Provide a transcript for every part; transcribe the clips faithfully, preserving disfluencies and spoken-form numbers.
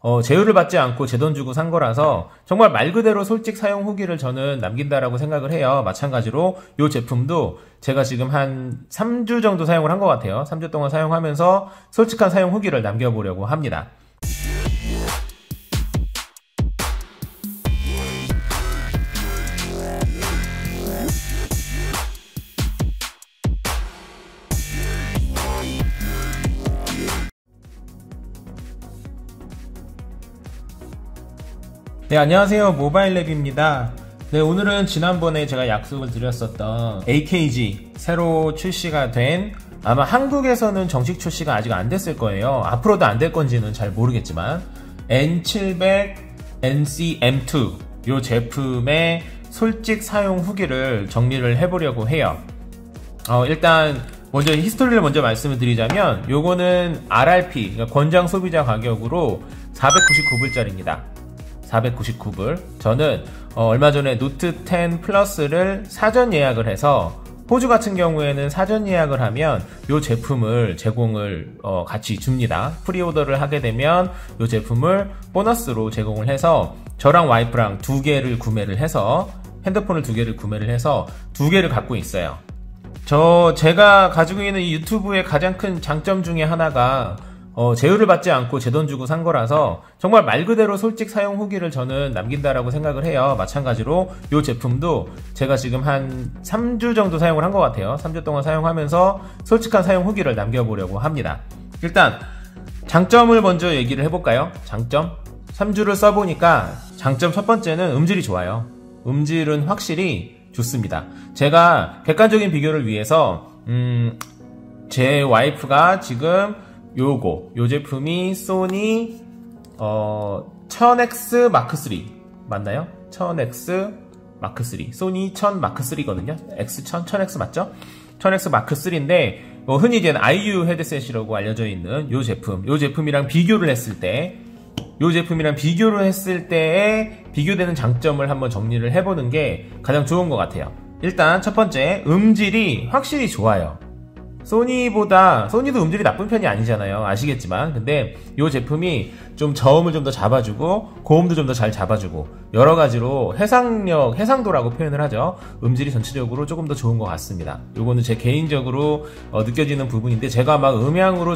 어, 제휴를 받지 않고 제 돈 주고 산 거라서 정말 말 그대로 솔직 사용 후기를 저는 남긴다라고 생각을 해요. 마찬가지로 이 제품도 제가 지금 한 삼 주 정도 사용을 한 것 같아요. 삼 주 동안 사용하면서 솔직한 사용 후기를 남겨보려고 합니다. 네, 안녕하세요. 모바일랩입니다. 네, 오늘은 지난번에 제가 약속을 드렸었던 에이케이지 새로 출시가 된, 아마 한국에서는 정식 출시가 아직 안 됐을 거예요. 앞으로도 안 될 건지는 잘 모르겠지만 엔 칠백 엔씨 엠 투 이 제품의 솔직 사용 후기를 정리를 해보려고 해요. 어, 일단 먼저 히스토리를 먼저 말씀을 드리자면 요거는 알알피, 그러니까 권장 소비자 가격으로 사백구십구 불짜리입니다. 사백구십구 불. 저는 어, 얼마 전에 노트 텐 플러스를 사전 예약을 해서, 호주 같은 경우에는 사전 예약을 하면 이 제품을 제공을 어, 같이 줍니다. 프리오더를 하게 되면 이 제품을 보너스로 제공을 해서 저랑 와이프랑 두 개를 구매를 해서, 핸드폰을 두 개를 구매를 해서 두 개를 갖고 있어요. 저 제가 가지고 있는 이 유튜브의 가장 큰 장점 중에 하나가 어, 제휴를 받지 않고 제 돈 주고 산 거라서 정말 말 그대로 솔직 사용 후기를 저는 남긴다라고 생각을 해요. 마찬가지로 이 제품도 제가 지금 한 삼 주 정도 사용을 한 것 같아요. 삼 주 동안 사용하면서 솔직한 사용 후기를 남겨보려고 합니다. 일단 장점을 먼저 얘기를 해볼까요? 장점? 삼 주를 써보니까 장점 첫 번째는 음질이 좋아요. 음질은 확실히 좋습니다. 제가 객관적인 비교를 위해서 음, 제 와이프가 지금 요거, 요 제품이 소니 어 천 엑스 마크 쓰리 맞나요? 천 엑스 마크 쓰리, 소니 천 마크 쓰리거든요. 엑스 천, 천 엑스 맞죠? 천 엑스 마크 쓰리인데 뭐 흔히 이제 아이유 헤드셋이라고 알려져 있는 요 제품, 요 제품이랑 비교를 했을 때, 요 제품이랑 비교를 했을 때의 비교되는 장점을 한번 정리를 해보는 게 가장 좋은 것 같아요. 일단 첫 번째, 음질이 확실히 좋아요. 소니보다, 소니도 음질이 나쁜 편이 아니잖아요. 아시겠지만. 근데 이 제품이 좀 저음을 좀 더 잡아주고 고음도 좀 더 잘 잡아주고 여러가지로 해상력, 해상도라고 표현을 하죠. 음질이 전체적으로 조금 더 좋은 것 같습니다. 요거는 제 개인적으로 어, 느껴지는 부분인데, 제가 막 음향으로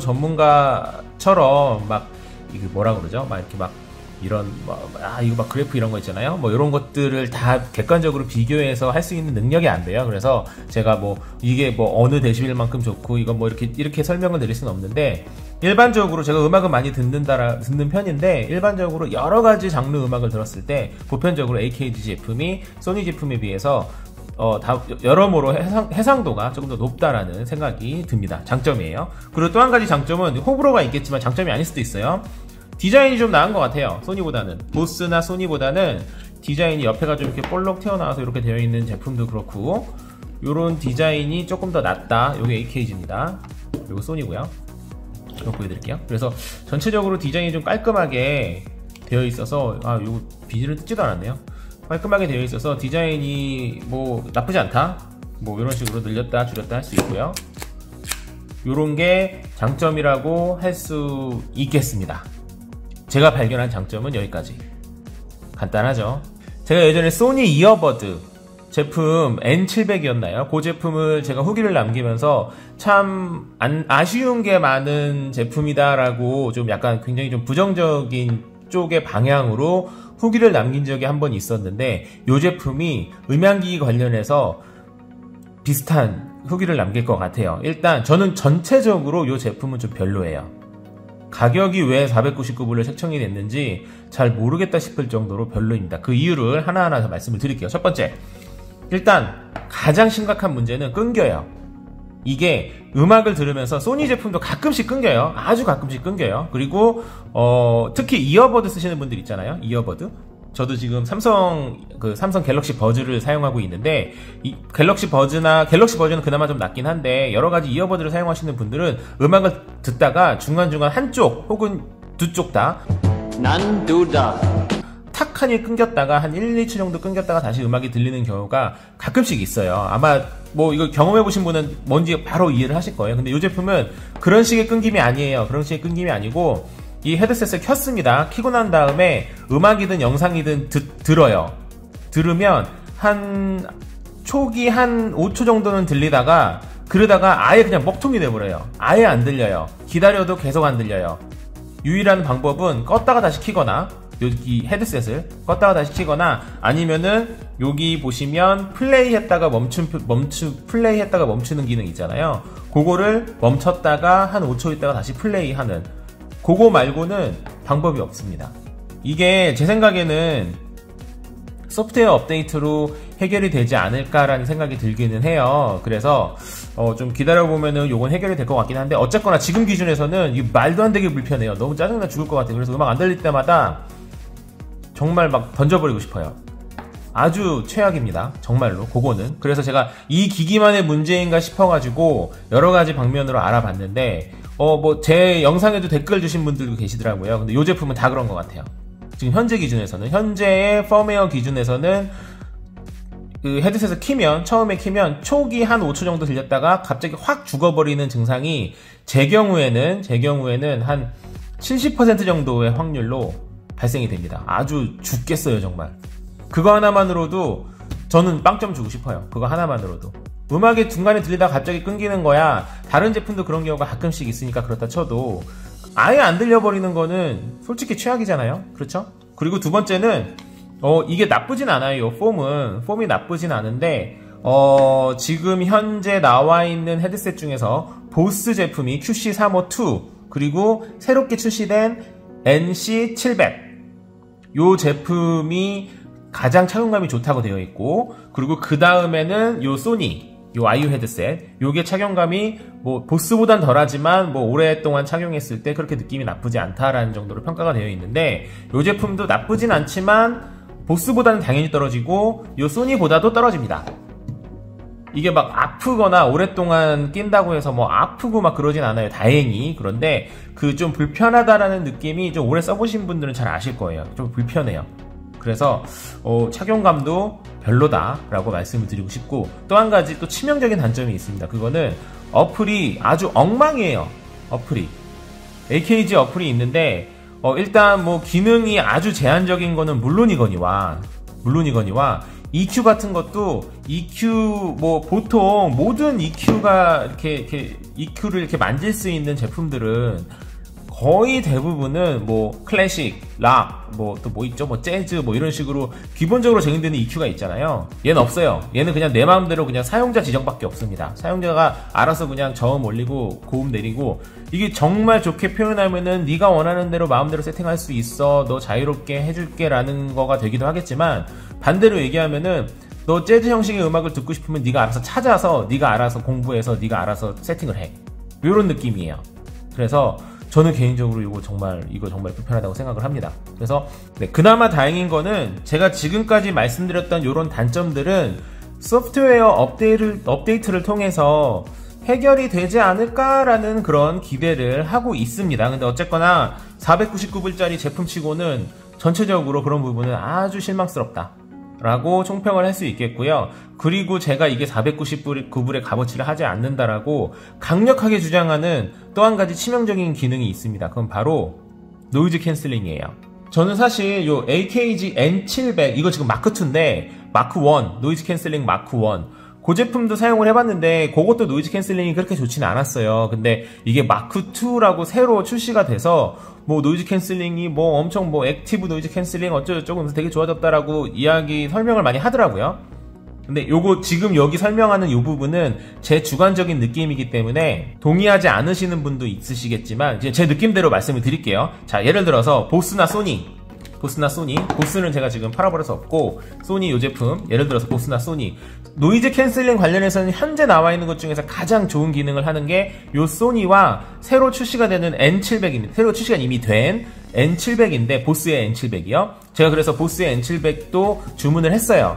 전문가처럼 막 이게 뭐라 그러죠? 막 이렇게 막 이런 뭐, 아 이거 막 그래프 이런 거 있잖아요. 뭐 이런 것들을 다 객관적으로 비교해서 할 수 있는 능력이 안 돼요. 그래서 제가 뭐 이게 뭐 어느 데시벨만큼 좋고 이건 뭐 이렇게 이렇게 설명을 드릴 수는 없는데, 일반적으로 제가 음악을 많이 듣는다 듣는 편인데, 일반적으로 여러 가지 장르 음악을 들었을 때 보편적으로 에이케이지 제품이 소니 제품에 비해서 어, 다, 여러모로 해상, 해상도가 조금 더 높다라는 생각이 듭니다. 장점이에요. 그리고 또 한 가지 장점은, 호불호가 있겠지만 장점이 아닐 수도 있어요. 디자인이 좀 나은 것 같아요. 소니보다는. 보스나 소니보다는 디자인이 옆에가 좀 이렇게 볼록 튀어나와서 이렇게 되어 있는 제품도 그렇고, 요런 디자인이 조금 더 낫다. 요게 에이케이지입니다. 요거 소니고요. 이거 보여드릴게요. 그래서 전체적으로 디자인이 좀 깔끔하게 되어 있어서, 아, 요거 비닐은 뜯지도 않았네요. 깔끔하게 되어 있어서 디자인이 뭐 나쁘지 않다. 뭐 이런 식으로 늘렸다 줄였다 할 수 있고요. 요런 게 장점이라고 할 수 있겠습니다. 제가 발견한 장점은 여기까지. 간단하죠. 제가 예전에 소니 이어버드 제품 엔 칠백이었나요? 그 제품을 제가 후기를 남기면서 참 안, 아쉬운 게 많은 제품이다라고 좀 약간 굉장히 좀 부정적인 쪽의 방향으로 후기를 남긴 적이 한 번 있었는데, 이 제품이 음향기기 관련해서 비슷한 후기를 남길 것 같아요. 일단 저는 전체적으로 이 제품은 좀 별로예요. 가격이 왜 사백구십구 불로 책정이 됐는지 잘 모르겠다 싶을 정도로 별로입니다. 그 이유를 하나하나 말씀을 드릴게요. 첫 번째, 일단 가장 심각한 문제는 끊겨요. 이게 음악을 들으면서 소니 제품도 가끔씩 끊겨요. 아주 가끔씩 끊겨요. 그리고 어, 특히 이어버드 쓰시는 분들 있잖아요. 이어버드. 저도 지금 삼성 그 삼성 갤럭시 버즈를 사용하고 있는데, 이 갤럭시 버즈나 갤럭시 버즈는 그나마 좀 낫긴 한데, 여러 가지 이어버드를 사용하시는 분들은 음악을 듣다가 중간중간 한쪽 혹은 두 쪽 다 난 두다 탁 하니 끊겼다가 한 일, 이 초 정도 끊겼다가 다시 음악이 들리는 경우가 가끔씩 있어요. 아마 뭐 이거 경험해보신 분은 뭔지 바로 이해를 하실 거예요. 근데 이 제품은 그런 식의 끊김이 아니에요. 그런 식의 끊김이 아니고 이 헤드셋을 켰습니다. 켜고 난 다음에 음악이든 영상이든 듣, 들어요. 들으면 한 초기 한 오 초 정도는 들리다가 그러다가 아예 그냥 먹통이 돼버려요. 아예 안 들려요. 기다려도 계속 안 들려요. 유일한 방법은 껐다가 다시 켜거나 여기 헤드셋을 껐다가 다시 켜거나 아니면은 여기 보시면 플레이 했다가 멈춘, 멈추, 플레이 했다가 멈추는 기능 있잖아요. 그거를 멈췄다가 한 오 초 있다가 다시 플레이 하는 그거 말고는 방법이 없습니다. 이게 제 생각에는 소프트웨어 업데이트로 해결이 되지 않을까라는 생각이 들기는 해요. 그래서 어 좀 기다려보면은 요건 해결이 될 것 같긴 한데 어쨌거나 지금 기준에서는 이 말도 안 되게 불편해요. 너무 짜증나 죽을 것 같아요. 그래서 음악 안 들릴 때마다 정말 막 던져버리고 싶어요. 아주 최악입니다. 정말로 그거는. 그래서 제가 이 기기만의 문제인가 싶어가지고 여러가지 방면으로 알아봤는데 어 뭐 제 영상에도 댓글 주신 분들도 계시더라고요. 근데 이 제품은 다 그런 것 같아요. 지금 현재 기준에서는 현재의 펌웨어 기준에서는 그 헤드셋을 키면 처음에 키면 초기 한 오 초 정도 들렸다가 갑자기 확 죽어버리는 증상이 제 경우에는 제 경우에는 한 칠십 퍼센트 정도의 확률로 발생이 됩니다. 아주 죽겠어요 정말. 그거 하나만으로도 저는 빵점 주고 싶어요. 그거 하나만으로도. 음악이 중간에 들리다가 갑자기 끊기는 거야. 다른 제품도 그런 경우가 가끔씩 있으니까 그렇다 쳐도 아예 안 들려버리는 거는 솔직히 최악이잖아요. 그렇죠? 그리고 두 번째는 어 이게 나쁘진 않아요. 폼은 폼이 나쁘진 않은데 어 지금 현재 나와 있는 헤드셋 중에서 보스 제품이 큐씨 삼오이 그리고 새롭게 출시된 엔씨 칠백 요 제품이 가장 착용감이 좋다고 되어 있고 그리고 그 다음에는 요 소니 요 아이유 헤드셋 요게 착용감이 뭐 보스보단 덜하지만 뭐 오랫동안 착용했을 때 그렇게 느낌이 나쁘지 않다라는 정도로 평가가 되어 있는데 요 제품도 나쁘진 않지만 보스보다는 당연히 떨어지고 요 소니보다도 떨어집니다. 이게 막 아프거나 오랫동안 낀다고 해서 뭐 아프고 막 그러진 않아요. 다행히. 그런데 그 좀 불편하다라는 느낌이 좀 오래 써보신 분들은 잘 아실 거예요. 좀 불편해요. 그래서 어, 착용감도 별로다라고 말씀을 드리고 싶고 또 한 가지 또 치명적인 단점이 있습니다. 그거는 어플이 아주 엉망이에요. 어플이 에이케이지 어플이 있는데 어, 일단 뭐 기능이 아주 제한적인 거는 물론이거니와 물론이거니와 이큐 같은 것도 이큐 뭐 보통 모든 이큐가 이렇게 이렇게 이큐를 이렇게 만질 수 있는 제품들은 거의 대부분은 뭐 클래식, 락, 뭐 또 뭐 있죠, 뭐 재즈 뭐 이런 식으로 기본적으로 적용되는 이큐가 있잖아요. 얘는 없어요. 얘는 그냥 내 마음대로 그냥 사용자 지정밖에 없습니다. 사용자가 알아서 그냥 저음 올리고 고음 내리고 이게 정말 좋게 표현하면은 네가 원하는 대로 마음대로 세팅할 수 있어. 너 자유롭게 해줄게라는 거가 되기도 하겠지만 반대로 얘기하면은 너 재즈 형식의 음악을 듣고 싶으면 네가 알아서 찾아서 네가 알아서 공부해서 네가 알아서 세팅을 해. 이런 느낌이에요. 그래서 저는 개인적으로 이거 정말 이거 정말 불편하다고 생각을 합니다. 그래서 네, 그나마 다행인 거는 제가 지금까지 말씀드렸던 이런 단점들은 소프트웨어 업데이트를, 업데이트를 통해서 해결이 되지 않을까라는 그런 기대를 하고 있습니다. 근데 어쨌거나 사백구십구 불짜리 제품치고는 전체적으로 그런 부분은 아주 실망스럽다 라고 총평을 할 수 있겠고요. 그리고 제가 이게 사백구십구 불의 값어치를 하지 않는다라고 강력하게 주장하는 또 한 가지 치명적인 기능이 있습니다. 그건 바로 노이즈 캔슬링이에요. 저는 사실 요 에이케이지 엔 칠백 이거 지금 마크이인데 마크 일 노이즈 캔슬링 마크 일 그 제품도 사용을 해봤는데 그것도 노이즈 캔슬링이 그렇게 좋지는 않았어요. 근데 이게 마크이라고 새로 출시가 돼서 뭐 노이즈 캔슬링이 뭐 엄청 뭐 액티브 노이즈 캔슬링 어쩌고저쩌고 하면서 되게 좋아졌다라고 이야기 설명을 많이 하더라고요. 근데 요거 지금 여기 설명하는 요 부분은 제 주관적인 느낌이기 때문에 동의하지 않으시는 분도 있으시겠지만 이제 제 느낌대로 말씀을 드릴게요. 자, 예를 들어서 보스나 소니 보스나 소니 보스는 제가 지금 팔아버려서 없고 소니 요 제품 예를 들어서 보스나 소니 노이즈 캔슬링 관련해서는 현재 나와 있는 것 중에서 가장 좋은 기능을 하는 게 요 소니와 새로 출시가 되는 엔 칠백입니다. 새로 출시가 이미 된 엔 칠백인데 보스의 엔 칠백이요. 제가 그래서 보스의 엔 칠백도 주문을 했어요.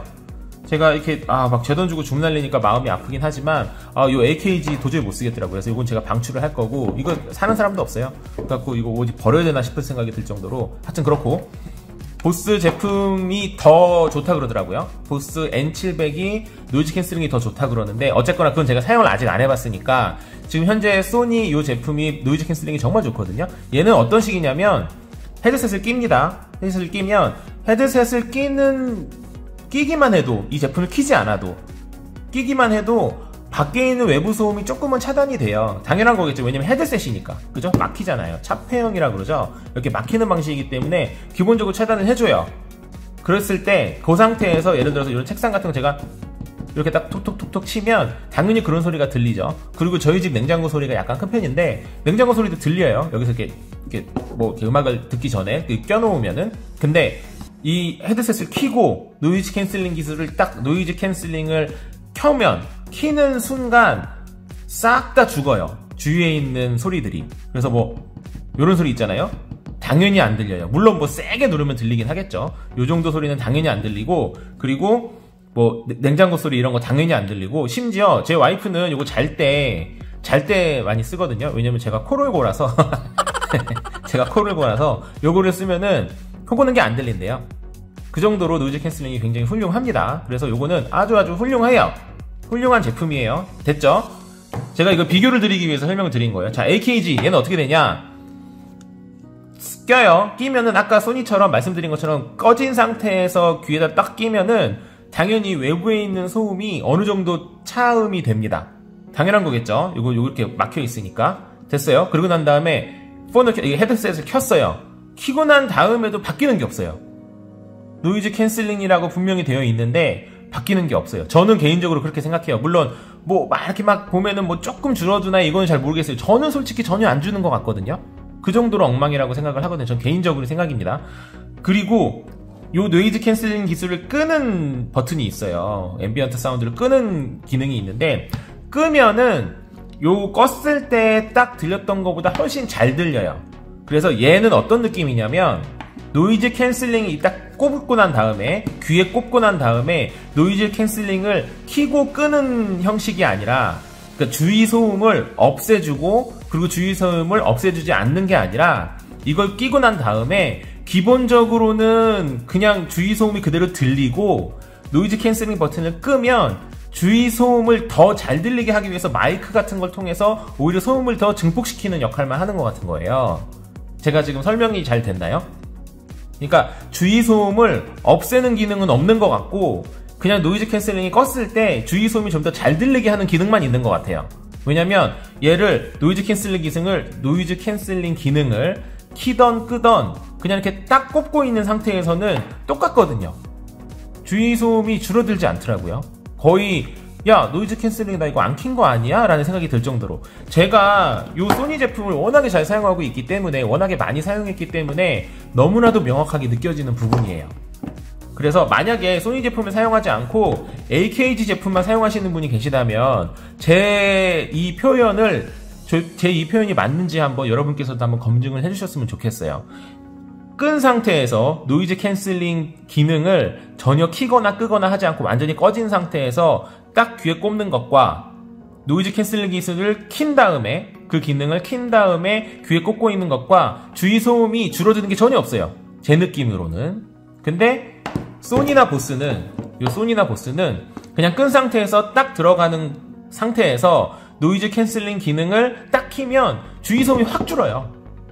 제가 이렇게 아 막 제 돈 주고 주문하려니까 마음이 아프긴 하지만 아 요 에이케이지 도저히 못 쓰겠더라고요. 그래서 이건 제가 방출을 할 거고 이거 사는 사람도 없어요. 그래갖고 이거 어디 버려야 되나 싶은 생각이 들 정도로 하여튼 그렇고 보스 제품이 더 좋다 그러더라고요. 보스 엔 칠백이 노이즈 캔슬링이 더 좋다 그러는데 어쨌거나 그건 제가 사용을 아직 안 해봤으니까 지금 현재 소니 이 제품이 노이즈 캔슬링이 정말 좋거든요. 얘는 어떤 식이냐면 헤드셋을 낍니다. 헤드셋을 끼면 헤드셋을 끼는 끼기만 해도 이 제품을 키지 않아도 끼기만 해도 밖에 있는 외부 소음이 조금은 차단이 돼요. 당연한 거겠죠. 왜냐면 헤드셋이니까. 그죠? 막히잖아요. 차폐형이라 그러죠. 이렇게 막히는 방식이기 때문에 기본적으로 차단을 해줘요. 그랬을 때 그 상태에서 예를 들어서 이런 책상 같은 거 제가 이렇게 딱 톡톡톡톡 치면 당연히 그런 소리가 들리죠. 그리고 저희 집 냉장고 소리가 약간 큰 편인데 냉장고 소리도 들려요. 여기서 이렇게, 이렇게 뭐 이렇게 음악을 듣기 전에 껴놓으면은. 근데 이 헤드셋을 켜고 노이즈 캔슬링 기술을 딱 노이즈 캔슬링을 켜면 키는 순간 싹 다 죽어요. 주위에 있는 소리들이. 그래서 뭐 요런 소리 있잖아요. 당연히 안 들려요. 물론 뭐 세게 누르면 들리긴 하겠죠. 요 정도 소리는 당연히 안 들리고, 그리고 뭐 냉장고 소리 이런 거 당연히 안 들리고, 심지어 제 와이프는 요거 잘 때 잘 때 많이 쓰거든요. 왜냐면 제가 코를 골아서 제가 코를 골아서 요거를 쓰면은 코 고는 게 안 들린대요. 그 정도로 노이즈 캔슬링이 굉장히 훌륭합니다. 그래서 요거는 아주 아주 훌륭해요. 훌륭한 제품이에요. 됐죠? 제가 이거 비교를 드리기 위해서 설명을 드린 거예요. 자, 에이케이지 얘는 어떻게 되냐? 껴요. 끼면은 아까 소니처럼 말씀드린 것처럼 꺼진 상태에서 귀에다 딱 끼면은 당연히 외부에 있는 소음이 어느 정도 차음이 됩니다. 당연한 거겠죠? 이거 이렇게 막혀 있으니까. 됐어요. 그리고 난 다음에 폰을 헤드셋을 켰어요. 키고 난 다음에도 바뀌는 게 없어요. 노이즈 캔슬링이라고 분명히 되어 있는데 바뀌는 게 없어요. 저는 개인적으로 그렇게 생각해요. 물론 뭐 막 이렇게 막 보면은 뭐 조금 줄어드나 이건 잘 모르겠어요. 저는 솔직히 전혀 안 주는 것 같거든요. 그 정도로 엉망이라고 생각을 하거든요. 전 개인적으로 생각입니다. 그리고 요 노이즈 캔슬링 기술을 끄는 버튼이 있어요. 앰비언트 사운드를 끄는 기능이 있는데 끄면은 요 껐을 때 딱 들렸던 것보다 훨씬 잘 들려요. 그래서 얘는 어떤 느낌이냐면 노이즈 캔슬링이 딱 꼽고 난 다음에 귀에 꼽고 난 다음에 노이즈 캔슬링을 켜고 끄는 형식이 아니라, 그러니까 주위 소음을 없애주고 그리고 주위 소음을 없애주지 않는 게 아니라 이걸 끼고 난 다음에 기본적으로는 그냥 주위 소음이 그대로 들리고 노이즈 캔슬링 버튼을 끄면 주위 소음을 더 잘 들리게 하기 위해서 마이크 같은 걸 통해서 오히려 소음을 더 증폭시키는 역할만 하는 것 같은 거예요. 제가 지금 설명이 잘 됐나요? 그러니까 주위 소음을 없애는 기능은 없는 것 같고 그냥 노이즈 캔슬링이 껐을 때 주위 소음이 좀 더 잘 들리게 하는 기능만 있는 것 같아요. 왜냐면 얘를 노이즈 캔슬링 기능을 노이즈 캔슬링 기능을 키던 끄던 그냥 이렇게 딱 꼽고 있는 상태에서는 똑같거든요. 주위 소음이 줄어들지 않더라고요. 거의 야 노이즈 캔슬링 나 이거 안 킨 거 아니야? 라는 생각이 들 정도로 제가 요 소니 제품을 워낙에 잘 사용하고 있기 때문에 워낙에 많이 사용했기 때문에 너무나도 명확하게 느껴지는 부분이에요. 그래서 만약에 소니 제품을 사용하지 않고 에이케이지 제품만 사용하시는 분이 계시다면 제 이 표현을 제 이 표현이 맞는지 한번 여러분께서도 한번 검증을 해주셨으면 좋겠어요. 끈 상태에서 노이즈 캔슬링 기능을 전혀 키거나 끄거나 하지 않고 완전히 꺼진 상태에서 딱 귀에 꼽는 것과 노이즈 캔슬링 기술을 킨 다음에 그 기능을 킨 다음에 귀에 꽂고 있는 것과 주위 소음이 줄어드는 게 전혀 없어요. 제 느낌으로는. 근데 소니나 보스는 요 소니나 보스는 그냥 끈 상태에서 딱 들어가는 상태에서 노이즈 캔슬링 기능을 딱 키면 주위 소음이 확 줄어요.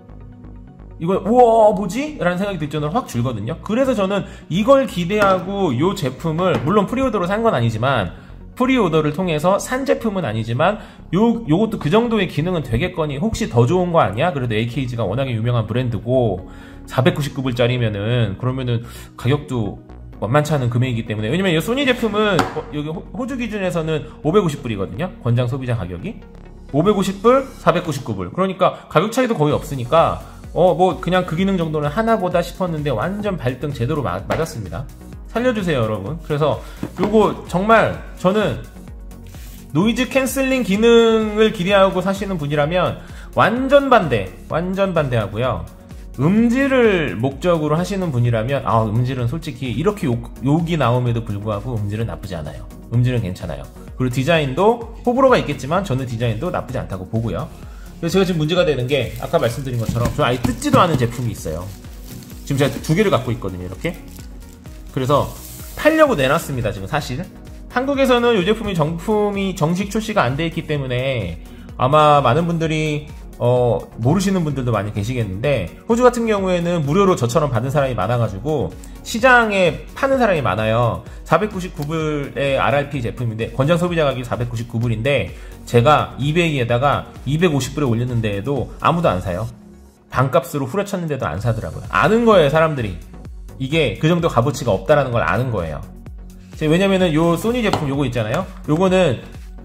이걸 우와 뭐지? 라는 생각이 들 정도로 확 줄거든요. 그래서 저는 이걸 기대하고 요 제품을 물론 프리오더로 산 건 아니지만 프리오더를 통해서 산 제품은 아니지만 요, 요것도 그 정도의 기능은 되겠거니 혹시 더 좋은 거 아니야? 그래도 에이케이지가 워낙에 유명한 브랜드고 사백구십구 불짜리면은 그러면은 가격도 만만치 않은 금액이기 때문에 왜냐면 이 소니 제품은 어, 여기 호주 기준에서는 오백오십 불이거든요. 권장 소비자 가격이 오백오십 불, 사백구십구 불 그러니까 가격 차이도 거의 없으니까 어 뭐 그냥 그 기능 정도는 하나보다 싶었는데 완전 발등 제대로 맞, 맞았습니다. 살려주세요 여러분. 그래서 요거 정말 저는 노이즈 캔슬링 기능을 기대하고 사시는 분이라면 완전 반대 완전 반대하고요. 음질을 목적으로 하시는 분이라면 아 음질은 솔직히 이렇게 욕, 욕이 나옴에도 불구하고 음질은 나쁘지 않아요. 음질은 괜찮아요. 그리고 디자인도 호불호가 있겠지만 저는 디자인도 나쁘지 않다고 보고요. 그래서 제가 지금 문제가 되는 게 아까 말씀드린 것처럼 저 아예 뜯지도 않은 제품이 있어요. 지금 제가 두 개를 갖고 있거든요, 이렇게. 그래서 팔려고 내놨습니다, 지금 사실. 한국에서는 이 제품이 정품이 정식 출시가 안 돼 있기 때문에 아마 많은 분들이 어, 모르시는 분들도 많이 계시겠는데, 호주 같은 경우에는 무료로 저처럼 받은 사람이 많아가지고 시장에 파는 사람이 많아요. 사백구십구 불의 알알피 제품인데, 권장 소비자 가격이 사백구십구 불인데 제가 이베이에다가 이백오십 불에 올렸는데도 아무도 안 사요. 반값으로 후려쳤는데도 안 사더라고요. 아는 거예요, 사람들이. 이게 그 정도 값어치가 없다라는 걸 아는 거예요. 왜냐면은 요 소니 제품 요거 있잖아요. 요거는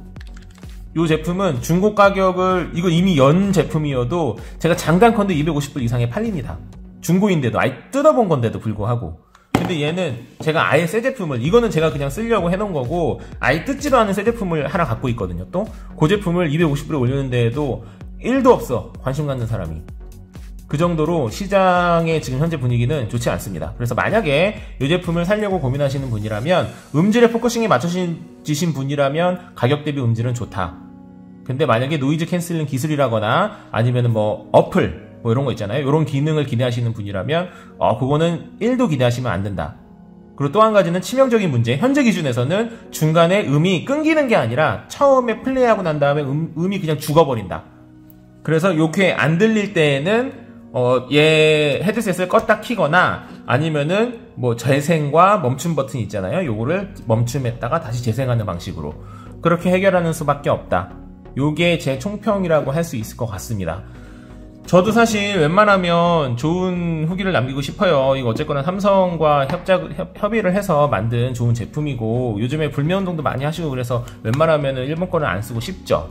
요 제품은 중고 가격을, 이거 이미 연 제품이어도 제가 장단컨대 이백오십 불 이상에 팔립니다. 중고인데도, 아예 뜯어본 건데도 불구하고. 근데 얘는 제가 아예 새 제품을, 이거는 제가 그냥 쓰려고 해놓은 거고 아예 뜯지도 않은 새 제품을 하나 갖고 있거든요. 또 그 제품을 이백오십 불에 올렸는데도 일도 없어, 관심 갖는 사람이. 그 정도로 시장의 지금 현재 분위기는 좋지 않습니다. 그래서 만약에 이 제품을 사려고 고민하시는 분이라면, 음질에 포커싱에 맞춰지신 분이라면 가격 대비 음질은 좋다. 근데 만약에 노이즈 캔슬링 기술이라거나 아니면 뭐 어플 뭐 이런 거 있잖아요. 이런 기능을 기대하시는 분이라면 어 그거는 일도 기대하시면 안 된다. 그리고 또 한 가지는 치명적인 문제, 현재 기준에서는 중간에 음이 끊기는 게 아니라 처음에 플레이하고 난 다음에 음, 음이 그냥 죽어버린다. 그래서 이렇게 안 들릴 때에는 어, 얘 헤드셋을 껐다 키거나 아니면은 뭐 재생과 멈춤 버튼 있잖아요. 요거를 멈춤했다가 다시 재생하는 방식으로 그렇게 해결하는 수밖에 없다. 요게 제 총평이라고 할 수 있을 것 같습니다. 저도 사실 웬만하면 좋은 후기를 남기고 싶어요. 이거 어쨌거나 삼성과 협작, 협, 협의를 해서 만든 좋은 제품이고 요즘에 불매운동도 많이 하시고 그래서 웬만하면 일본 거는 안 쓰고 싶죠.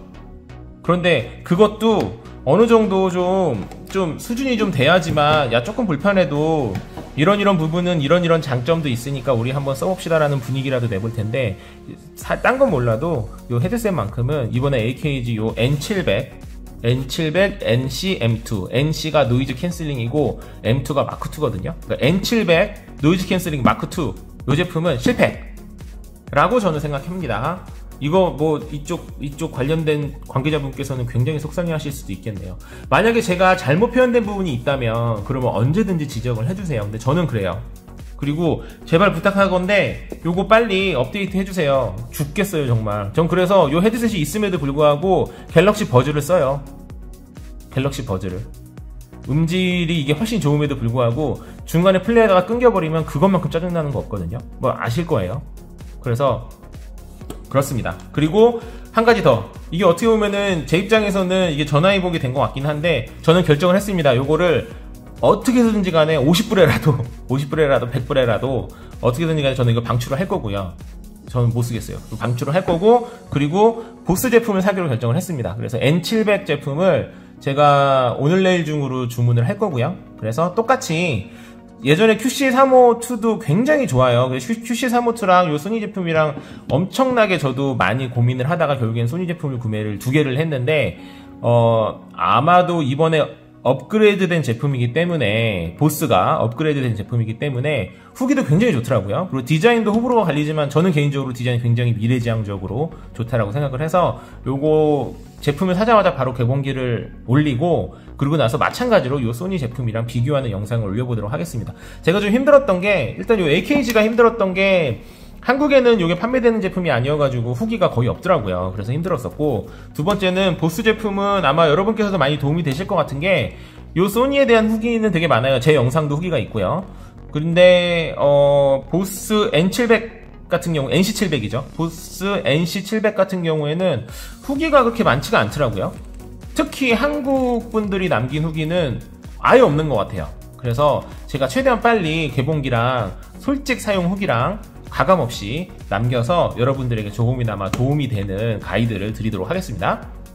그런데 그것도 어느 정도 좀, 좀 수준이 좀 돼야지만, 야 조금 불편해도 이런 이런 부분은 이런 이런 장점도 있으니까 우리 한번 써봅시다 라는 분위기라도 내볼 텐데, 딴 건 몰라도 요 헤드셋만큼은 이번에 에이케이지 요 엔 칠백, 엔 칠백, 엔씨, 엠투, 엔씨가 노이즈 캔슬링이고 엠투가 마크투거든요. 그러니까 엔 칠백 노이즈 캔슬링 마크투 요 제품은 실패라고 저는 생각합니다. 이거 뭐 이쪽 이쪽 관련된 관계자분께서는 굉장히 속상해하실 수도 있겠네요. 만약에 제가 잘못 표현된 부분이 있다면 그러면 언제든지 지적을 해주세요. 근데 저는 그래요. 그리고 제발 부탁하건데 요거 빨리 업데이트 해주세요. 죽겠어요 정말. 전 그래서 요 헤드셋이 있음에도 불구하고 갤럭시 버즈를 써요. 갤럭시 버즈를. 음질이 이게 훨씬 좋음에도 불구하고 중간에 플레이하다가 끊겨버리면 그것만큼 짜증나는 거 없거든요. 뭐 아실 거예요. 그래서 그렇습니다. 그리고 한 가지 더, 이게 어떻게 보면은 제 입장에서는 이게 전화위복이 된 것 같긴 한데 저는 결정을 했습니다. 요거를 어떻게 해서든지 간에 오십 불에라도 오십 불에라도 백 불에라도 어떻게든지 간에 저는 이거 방출을 할 거고요. 저는 못 쓰겠어요. 방출을 할 거고, 그리고 보스 제품을 사기로 결정을 했습니다. 그래서 엔 칠백 제품을 제가 오늘 내일 중으로 주문을 할 거고요. 그래서 똑같이 예전에 큐씨 삼백오십이도 굉장히 좋아요. 큐씨 삼백오십이랑 요 소니 제품이랑 엄청나게 저도 많이 고민을 하다가 결국엔 소니 제품을 구매를 두 개를 했는데, 어, 아마도 이번에 업그레이드된 제품이기 때문에, 보스가 업그레이드된 제품이기 때문에 후기도 굉장히 좋더라고요. 그리고 디자인도 호불호가 갈리지만 저는 개인적으로 디자인이 굉장히 미래지향적으로 좋다라고 생각을 해서 요거 제품을 사자마자 바로 개봉기를 올리고, 그리고 나서 마찬가지로 요 소니 제품이랑 비교하는 영상을 올려보도록 하겠습니다. 제가 좀 힘들었던 게, 일단 요 에이케이지가 힘들었던 게 한국에는 요게 판매되는 제품이 아니어가지고 후기가 거의 없더라고요. 그래서 힘들었었고, 두 번째는 보스 제품은 아마 여러분께서도 많이 도움이 되실 것 같은 게, 요 소니에 대한 후기는 되게 많아요. 제 영상도 후기가 있고요. 그런데 어 보스 엔 칠백 같은 경우, 엔씨 칠백이죠. 보스 엔씨 칠백 같은 경우에는 후기가 그렇게 많지가 않더라고요. 특히 한국 분들이 남긴 후기는 아예 없는 것 같아요. 그래서 제가 최대한 빨리 개봉기랑 솔직 사용 후기랑 가감없이 남겨서 여러분들에게 조금이나마 도움이 되는 가이드를 드리도록 하겠습니다.